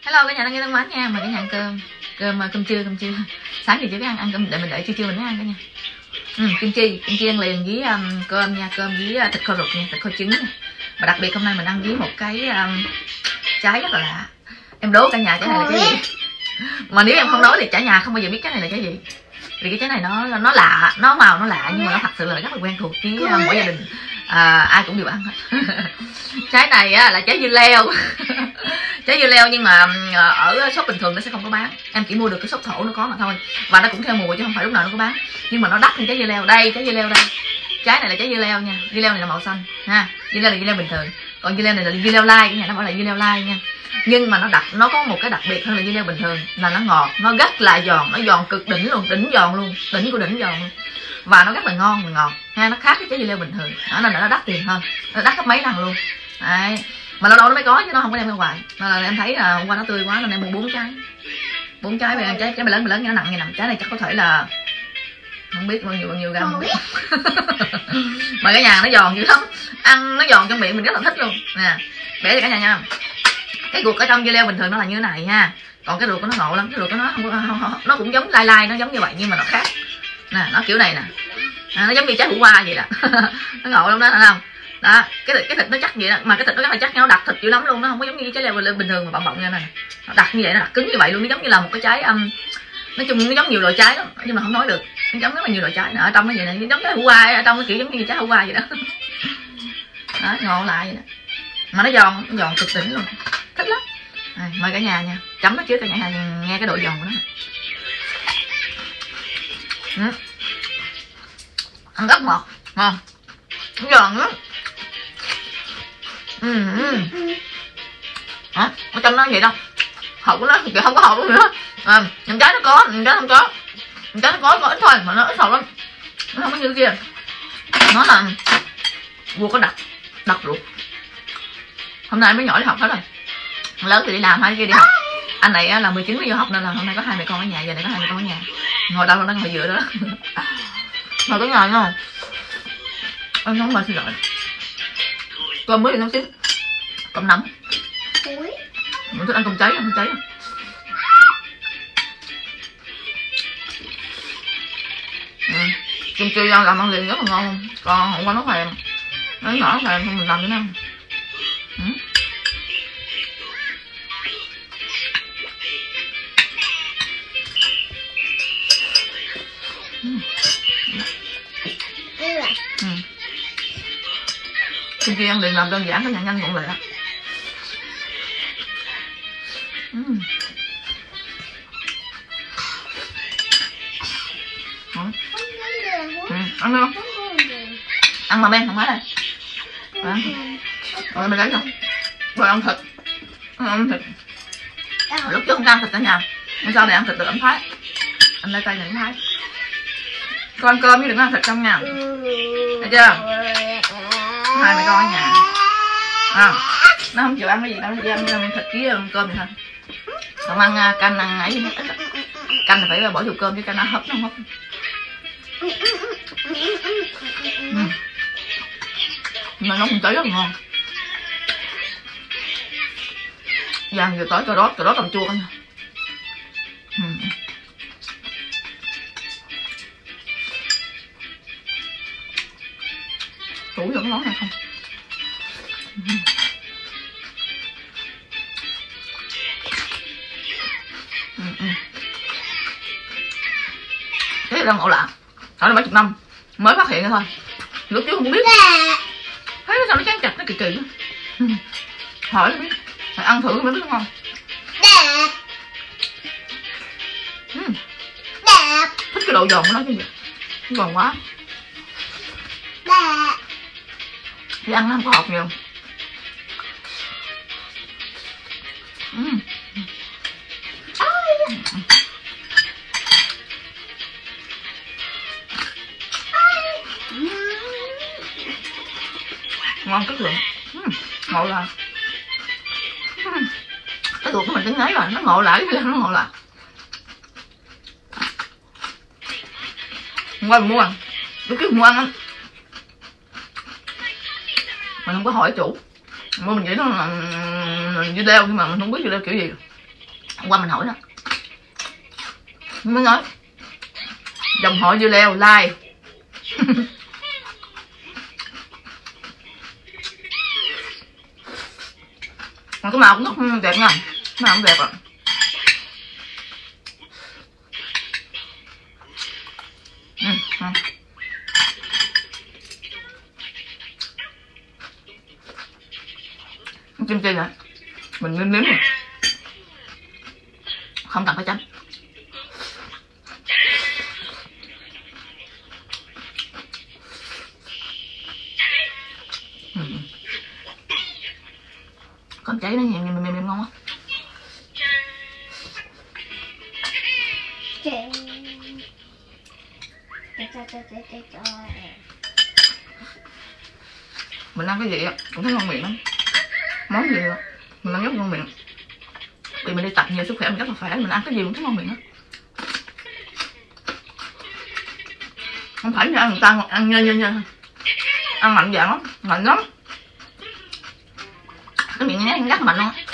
Hello cả nhà đang nghe thân mến nha, mời cả nhà ăn cơm trưa. Sáng thì chỉ biết ăn cơm, để mình đợi trưa mình mới ăn cả nhà. Kim chi ăn liền với cơm nha, cơm với thịt kho rụt nha, thịt kho trứng nha. Và đặc biệt hôm nay mình ăn với một cái trái rất là lạ. Em đố cả nhà trái này là cái gì? Mà nếu em không đố thì cả nhà không bao giờ biết trái này là cái gì. Vì cái trái này nó lạ, nó màu nó lạ, nhưng mà nó thật sự là rất là quen thuộc với mỗi gia đình, ai cũng đều ăn hết. Trái này là trái dưa leo. Trái dưa leo nhưng mà ở shop bình thường nó sẽ không có bán, em chỉ mua được cái shop thổ nó có mà thôi, và nó cũng theo mùa chứ không phải lúc nào nó có bán, nhưng mà nó đắt hơn trái dưa leo. Đây, trái dưa leo đây, trái này là trái dưa leo nha, dưa leo này là màu xanh ha, dưa leo là dưa leo bình thường, còn dưa leo này là dưa leo lai, cái nhà nó gọi là dưa leo lai nha. Nhưng mà nó có một cái đặc biệt hơn là dưa leo bình thường là nó ngọt, nó rất là giòn, nó giòn cực đỉnh luôn, đỉnh giòn luôn, đỉnh của đỉnh giòn luôn, và nó rất là ngon và ngọt ha, nó khác với trái dưa leo bình thường, đó nên là nó đắt tiền hơn, nó đắt gấp mấy lần luôn đấy. Mà lâu lâu nó mới có chứ nó không có đem ra ngoài, nên là em thấy là hôm qua nó tươi quá nên em mua 4 trái về trái mày lớn nó nặng như nằm, trái này chắc có thể là không biết bao nhiêu gram không biết. Mà cái nhà nó giòn dữ lắm, ăn nó giòn trong miệng mình rất là thích luôn nè. Bẻ cho cả nhà nha. Cái ruột ở trong dưa leo bình thường nó là như thế này ha, còn cái ruột của nó ngộ lắm, cái ruột của nó không, nó cũng giống lai nó giống như vậy nhưng mà nó khác nè, nó kiểu này nè, nó giống như trái hủ qua vậy đó. Nó ngộ lắm đó, thấy không? Đó, cái thịt nó chắc vậy đó, mà cái thịt nó rất là chắc, nó đặc thịt dữ lắm luôn, nó không có giống như trái leo bình thường mà bọng như này, nó đặc như vậy, nó đặc cứng như vậy luôn, nó giống như là một cái trái nói chung nó giống nhiều loại trái lắm nhưng mà không nói được, nó giống rất là nhiều loại trái nè, ở trong cái vậy này, nó giống cái hủ qua, ở trong cái kiểu giống như trái hủ qua vậy đó. Đó, ngộ lại vậy đó, mà nó giòn cực đỉnh luôn, thích lắm. Mời cả nhà nha, chấm nó trước cả nhà nghe cái độ giòn của nó. Ăn rất ngọt, ngon, giòn lắm. Đó, ở trong nó vậy đâu, hột của nó thì không có hột luôn nữa. Những trái nó có, những trái không có, những trái nó có ít thôi mà nó ít hột lắm, nó không có như kia. Nó là vua có đặc ruột. Hôm nay mấy nhỏ đi học hết rồi, lớn thì đi làm, hai kia đi học. Anh này là 19 mới vô học nên là hôm nay có 2 mẹ con ở nhà, giờ này có 2 mẹ con ở nhà. Ngồi đâu nó ngồi dựa đó. Ngồi cái nhà nha. Anh không mà xin lỗi. Cơm mới thì nấu chín, cơm nóng. Mình thích ăn cơm cháy, không cháy. Cơm chi làm ăn liền rất là ngon luôn. Còn hôm qua nó thèm, nó nhỏ thèm không mình làm nữa nè. Kim chi ăn liền làm đơn giản, cái nhà nhanh gọn lẹ. Ăn không? Ăn mà men không hết đây. Rồi mình lấy không? Rồi ăn thịt. Ăn thịt. Lúc trước không ăn thịt cả nhà, nhưng sau này ăn thịt được ẩm thái. Anh lấy tay này ẩm thái. Con ăn cơm chứ đừng ăn thịt trong nhà. Thấy chưa? 2 mẹ con ở nhà. Nó không chịu ăn cái gì đâu, chỉ ăn thịt với cơm vậy thôi. Không ăn canh, ăn ấy gì hết. Canh là phải bỏ vô cơm chứ canh nó hấp, nó không hấp. Mà nó không tới rất là ngon. Vàng vừa tới cà rốt cầm chua cả nha. Tủ vô cái món này không? Cái là ngộ lạ, ở đây mấy chục năm mới phát hiện ra thôi, lúc trước không biết, thấy sao nó chán chặt, nó kỳ kỳ đó. Hỏi biết, phải ăn thử mới biết ngon. Thích cái độ giòn của nó chứ gì, giòn quá. Thì ăn nó không có hột nhiều. Ngon chất lượng. Ngộ là cái ruột của mình tính ấy rồi, nó ngộ lại cái nó ngộ lại. Hôm qua mình mua ăn, lúc trước mua ăn lắm, mình không có hỏi chủ, mua mình nghĩ nó là dưa leo nhưng mà mình không biết dưa leo kiểu gì. hôm qua mình hỏi nó mới nói dòng họ dưa leo like. Cái màu cũng rất đẹp nha, cái màu cũng đẹp ạ. Kim chi vậy mình nếm nếm rồi, không cần phải chấm. Con cháy nó mềm ngon á. Mình ăn cái gì á cũng thấy ngon miệng lắm, món gì á mình ăn rất ngon miệng. Vì mình đi tập nhiều sức khỏe mình rất là khỏe, mình ăn cái gì cũng thấy ngon miệng á. Không phải như ăn người ta ăn như ăn mạnh dạng lắm, mạnh lắm, cái miệng nhát rất mạnh luôn á.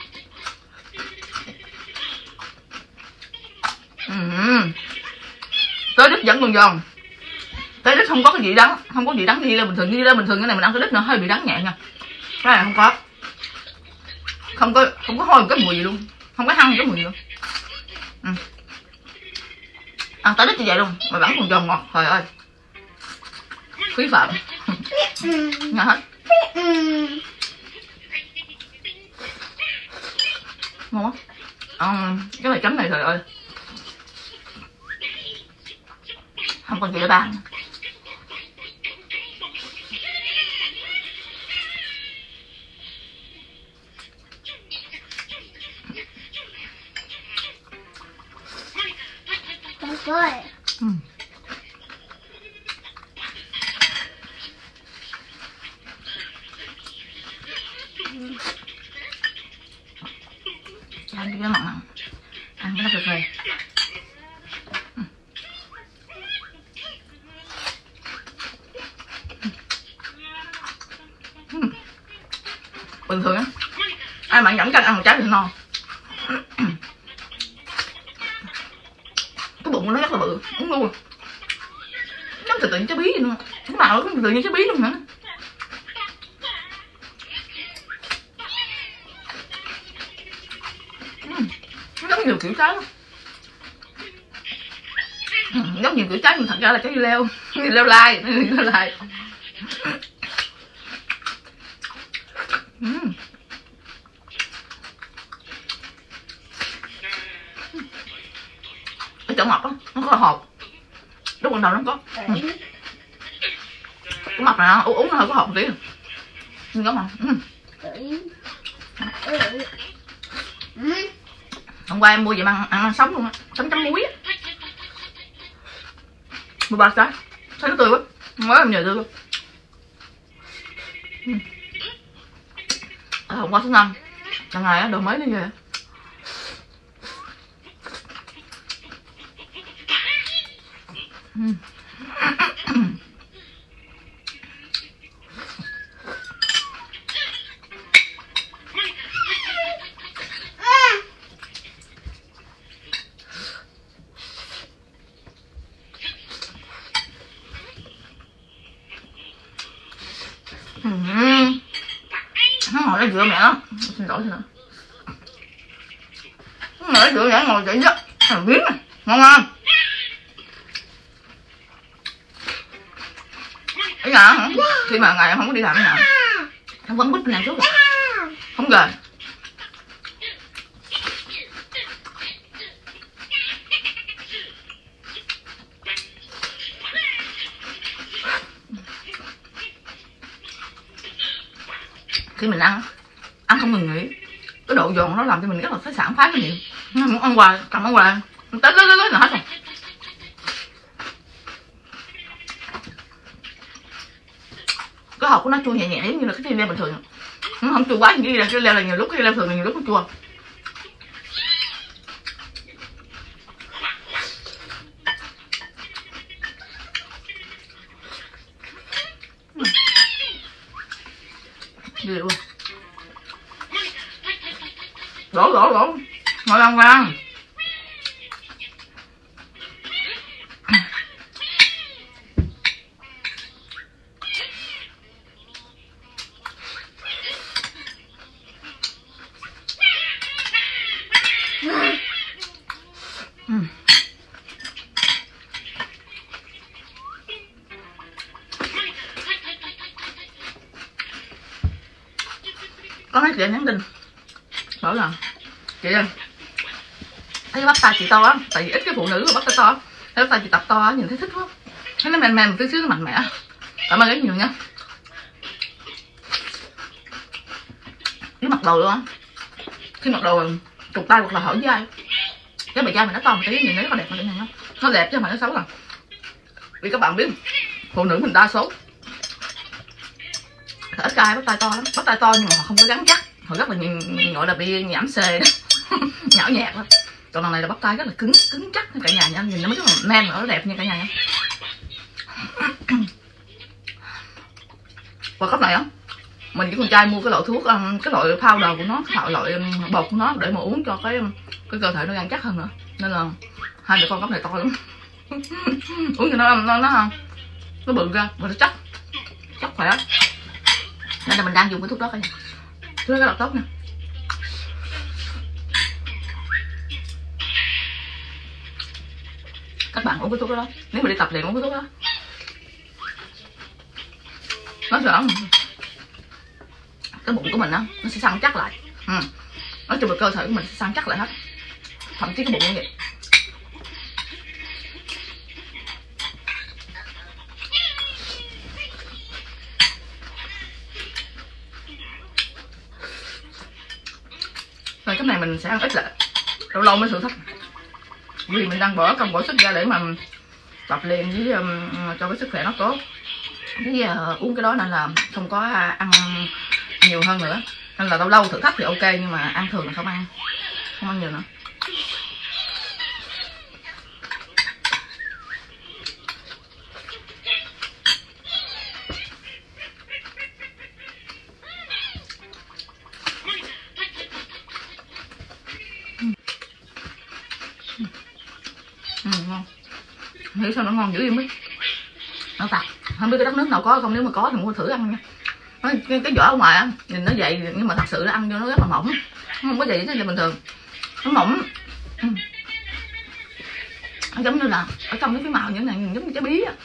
Tới đít vẫn còn giòn, tới đít không có cái gì đắng, không có gì đắng gì là bình thường. Như là bình thường cái này mình ăn tới đít nó hơi bị đắng nhẹ nha, cái này không có hôi một cái mùi gì luôn, không có hăng cái mùi gì luôn. Ăn tới đít như vậy luôn mà vẫn còn giòn ngọt, trời ơi quý phạm. Ngon hết, ngon quá. Cái này chấm này trời ơi không còn gì để bàn. Ăn cái mặn mặn, ăn cái nó phê phê. Bình thường á ai mà dẫn canh ăn một trái thì ngon. Cái bụng nó rất là bự, đúng luôn, giống tự nhiên trái bí vậy luôn, cái màu nó tự nhiên trái bí luôn nữa. Giống nhiều kiểu trái lắm, giống nhiều kiểu trái nhưng thật ra là trái dưa leo, dưa leo lai, dưa leo lai. Ở chỗ mập á nó có hột, lúc ban đầu nó có cái mập này uống nó hơi có hột một tí nhưng có mà. Hôm qua em mua gì mà ăn sống luôn á, sống chấm muối á, mua 3 trái thấy nó tươi quá, mới em nhờ tươi luôn. Hôm qua thứ 5 lần này á đồ mới nó về. Nó ngồi đó dựa mẹ nó, xin lỗi xin lỗi. Nó ngồi đó dựa mẹ ngồi vậy đó, thằng biến này, ngon không? Ở nhà hả? Khi mà ngày không có đi làm ở nhà, nó vẫn bít này xuống, không về. Khi mình ăn không ngừng nghỉ, cái độ giòn nó làm cho mình rất là thấy sảng khoái cái miệng. Muốn ăn hoài, cầm ăn hoài, tới lấy là hết rồi. Cái hộp của nó chua nhẹ nhẹ giống như là cái leo bình thường, nó không chua quá như là cái leo là nhiều lúc cái leo thường là nhiều lúc nó chua. Đi luôn. Đổ. ngồi ăn vàng. Có mấy chị nhắn tin bảo là chị ơi, thấy bắp tay chị to á, tại vì ít cái phụ nữ mà bắp tay to, thấy bắp tay chị tập to á, nhìn thấy thích quá, thấy nó mềm mềm một tí xíu, nó mạnh mẽ. Cảm ơn rất nhiều nha. Cái mặc đồ luôn á, khi mặc đồ cục tay hoặc là hở vai, cái bề vai mình nó to một tí, nhìn nó đẹp mà nó đẹp chứ không phải nó xấu à. Vì các bạn biết phụ nữ mình đa số ít ai bắp tay to lắm, bắp tay to nhưng mà họ không có gắn chắc, họ rất là gọi là bị nhảm xề nhão nhẹt lắm. Còn lần này là bắp tay rất là cứng chắc cả nhà nha, nhìn nó mới rất là men mà nó đẹp nha cả nhà nha. Và cách này á, mình với con trai mua cái loại thuốc, cái loại powder của nó, cái loại bột của nó để mà uống cho cái cơ thể nó gắn chắc hơn nữa, nên là hai mẹ con cấp này to lắm. Uống cho nó bự ra và nó chắc khỏe. Nên là mình đang dùng cái thuốc đó cả nhà, thuốc đó rất là tốt nha. Các bạn uống cái thuốc đó, nếu mà đi tập liền uống cái thuốc đó, nó sẽ cái bụng của mình đó, nó sẽ săn chắc lại. Nói chung là cơ thể của mình sẽ săn chắc lại hết, thậm chí cái bụng như vậy. Rồi cái này mình sẽ ăn ít lại, lâu lâu mới thử thách, vì mình đang công bỏ sức ra để mà tập liền với cho cái sức khỏe nó tốt. Cái uống cái đó nên là không có ăn nhiều hơn nữa, nên là lâu lâu thử thách thì ok, nhưng mà ăn thường là không ăn nhiều nữa. Ngon, nghĩ sao nó ngon dữ vậy biết. Nó tạt, không biết cái đất nước nào có không, nếu mà có thì mua thử ăn nha. Cái vỏ ở ngoài á nhìn nó vậy nhưng mà thật sự là ăn vô nó rất là mỏng, không có gì thế là bình thường, nó mỏng. Nó giống như là ở trong cái màu như thế này, giống như trái bí á.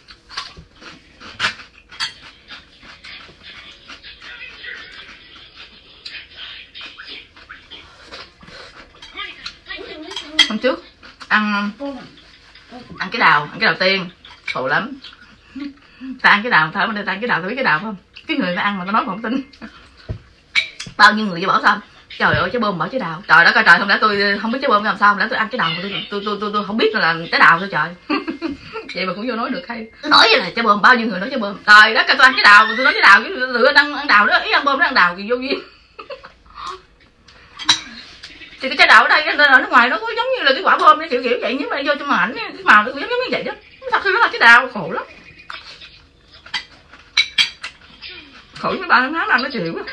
Hôm trước ăn cái đào tiên khổ lắm. Ta ăn cái đào, thở mình ta ăn cái đào, ta biết cái đào không? Cái người ta ăn mà ta nói mà không tin. Bao nhiêu người bảo sao? Trời ơi, trái bơm bảo trái đào. Trời đất ơi trời, không lẽ tôi không biết trái bơm làm sao, không lẽ tôi ăn cái đào mà tôi không biết là trái đào thôi trời. Vậy mà cũng vô nói được hay. Tôi nói vậy là trái bơm, bao nhiêu người nói trái bơm. Trời đất ơi, tôi ăn cái đào, tôi nói trái đào, chứ tự ăn đào đó, ý ăn bơm nó ăn đào thì vô duyên. Thì cái trái đào ở đây ở nước ngoài nó có giống như là cái quả bơm kiểu vậy, nhưng mà vô trong màn ảnh cái màu nó cũng giống như vậy đó. Thật sự nó là trái đào, khổ lắm. Khổ mấy bạn nói làm nó chịu quá.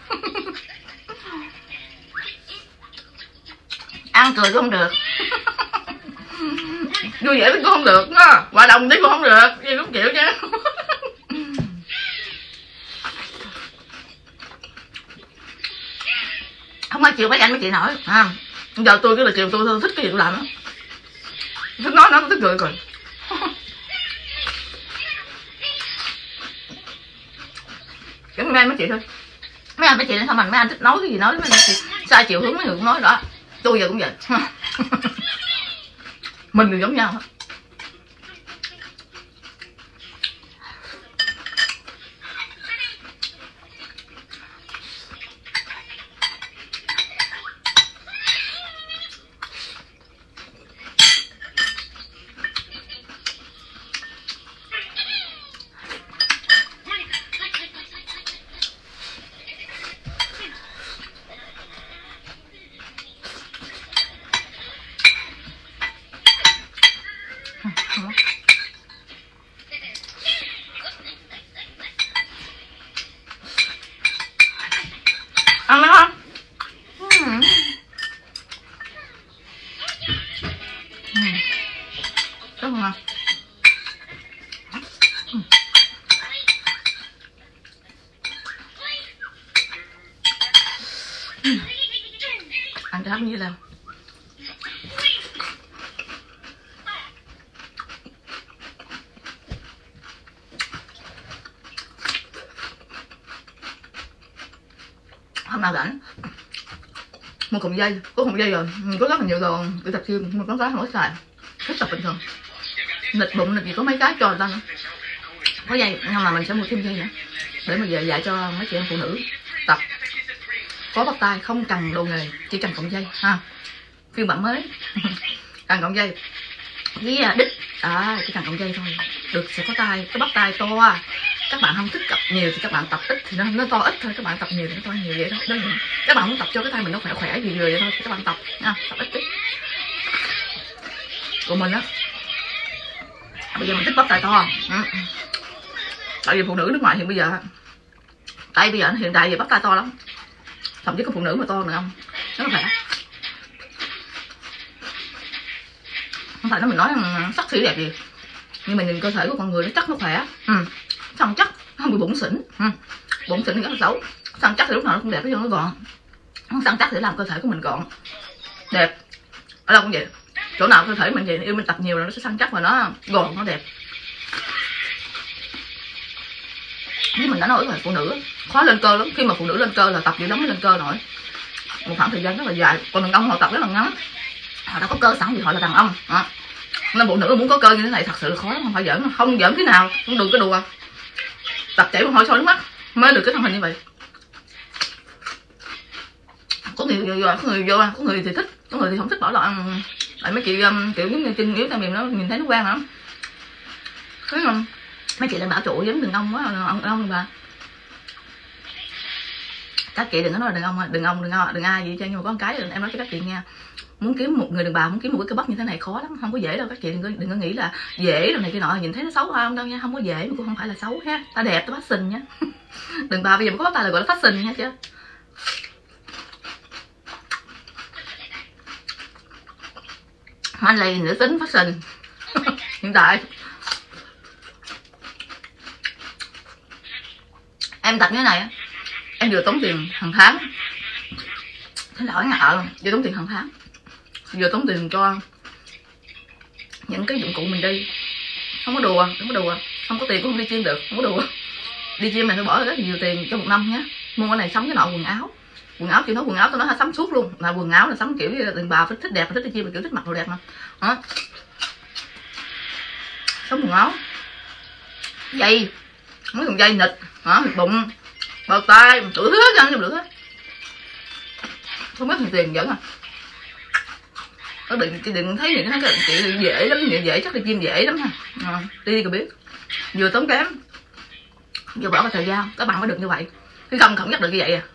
Ăn cười cũng không được. Vui vẻ cũng không được đó. Hòa đồng tí cũng không được, gì cũng chịu chứ. Không ai chịu mấy anh mấy chị nổi à. Giờ tôi cái là chiều tôi thích cái gì tôi làm đó, thích nói nó thích cười rồi. Cái mấy anh mấy chị thôi, mấy anh mấy chị sao mình mấy anh thích nói cái gì nói, mấy anh chị sai chiều hướng mấy người cũng nói đó, tôi giờ cũng vậy. Mình đều giống nhau hết. ha. Ăn cho hấp như là hôm nào rảnh mua cọng dây, có cọng dây rồi, có rất là nhiều đồ để tập gym, một con cái không có xài, thích tập bình thường, nịch bụng nịch gì có mấy cái cho người ta nữa, có dây nhưng mà mình sẽ mua thêm dây nữa để mà về dạy cho mấy chị em phụ nữ tập, có bắp tay không cần đồ nghề, chỉ cần cọng dây ha, phiên bản mới cần cọng dây với đít chỉ cần cọng dây thôi được, sẽ có tay, cái bắp tay to. Các bạn không thích tập nhiều thì các bạn tập ít thì nó to ít thôi, các bạn tập nhiều thì nó to nhiều vậy thôi. Đơn giản. Các bạn muốn tập cho cái tay mình nó khỏe khỏe gì vậy thôi thì các bạn tập nha, tập ít. Của mình á, bây giờ mình thích bắp tay to. Tại vì phụ nữ nước ngoài hiện bây giờ, tại bây giờ hiện đại về bắp tay to lắm, thậm chí có phụ nữ mà to nữa không, nó khỏe. Không phải nói mình nói sắc xỉ đẹp gì, nhưng mà nhìn cơ thể của con người nó chắc, nó khỏe, săn chắc, không bị bụng xỉn, bụng xỉn rất là xấu. Săn chắc thì lúc nào nó cũng đẹp, chứ nó gọn. Không săn chắc thì làm cơ thể của mình gọn đẹp, ở đâu cũng vậy, chỗ nào cơ thể mình vậy, yêu mình tập nhiều là nó sẽ săn chắc và nó gọn, nó đẹp. Như mình đã nói rồi, phụ nữ khó lên cơ lắm, khi mà phụ nữ lên cơ là tập gì lắm mới lên cơ nổi, một khoảng thời gian rất là dài. Còn đàn ông họ tập rất là ngắn, họ đã có cơ sẵn vì họ là đàn ông. Nên phụ nữ muốn có cơ như thế này thật sự là khó lắm, không phải giỡn, không giỡn thế nào, không đừng có đùa. Tập chảy một hồi sôi nước mắt mới được cái thân hình như vậy. Có người thì thích, có người thì không thích, bỏ lại mấy chị kiểu giống như chân yếu tay mềm nó nhìn thấy nó quen lắm. Thấy không? Mấy chị lại bảo trụ giống đàn ông quá, ông bà. Các chị đừng có nói là đừng ai gì cho, nhưng mà có một cái em nói cho các chị nha, muốn kiếm một người đàn bà, muốn kiếm một cái cơ bắp như thế này khó lắm, không có dễ đâu các chị, đừng có nghĩ là dễ đâu này kia nọ, nhìn thấy nó xấu không đâu nha, không có dễ mà cũng không phải là xấu ha, ta đẹp ta fashion nha. Đàn bà bây giờ có bắp tay là gọi là fashion nha chứ. Anh này nữ tính fashion hiện tại. Em tập như thế này em vừa tốn tiền hàng tháng, thế là vừa tốn tiền hàng tháng, vừa tốn tiền cho những cái dụng cụ mình đi, không có đùa, không có tiền cũng không đi gym được, không có đùa. Đi gym này phải bỏ rất nhiều tiền cho một năm nhé, mua cái này sắm cái nọ, quần áo chị nói quần áo tôi nói sắm suốt luôn, là quần áo là sắm kiểu như đàn bà thích đẹp, thích đi gym là kiểu thích mặc đồ đẹp mà. Đó, sắm quần áo, dây, mấy con dây nịch, nịch bụng, bờ tay, đủ thứ hết, đủ thứ hết, không biết tiền dẫn à. Đừng thấy những cái chị dễ lắm, dễ chắc đi gym dễ lắm ha, đi có biết, vừa tốn kém vừa bỏ cái thời gian, các bạn mới được như vậy, chứ không nhất được như vậy à.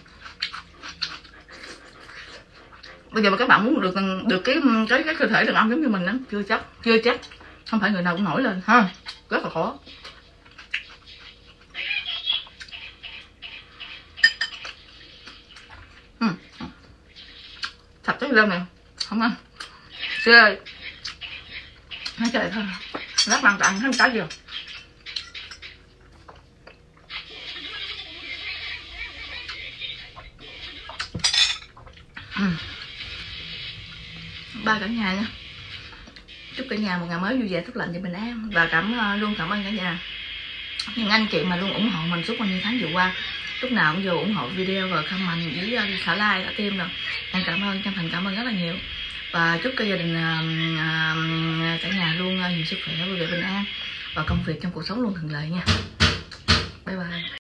Bây giờ mà các bạn muốn được cái cơ thể đàn ông giống như mình đó, chưa chắc, không phải người nào cũng nổi lên ha, rất là khó. Thật cái rau này không ăn chơi nó chơi thôi, rất quan trọng hết cái gì. Ba cả nhà nha, chúc cả nhà một ngày mới vui vẻ tốt lành và bình an, và luôn cảm ơn cả nhà những anh chị mà luôn ủng hộ mình suốt bao nhiêu tháng vừa qua, lúc nào cũng vô ủng hộ video và comment với thả like đã tim rồi. Em cảm ơn, chân thành cảm ơn rất là nhiều, và chúc cả gia đình cả nhà luôn nhiều sức khỏe, vui vẻ bình an và công việc trong cuộc sống luôn thuận lợi nha. Bye bye.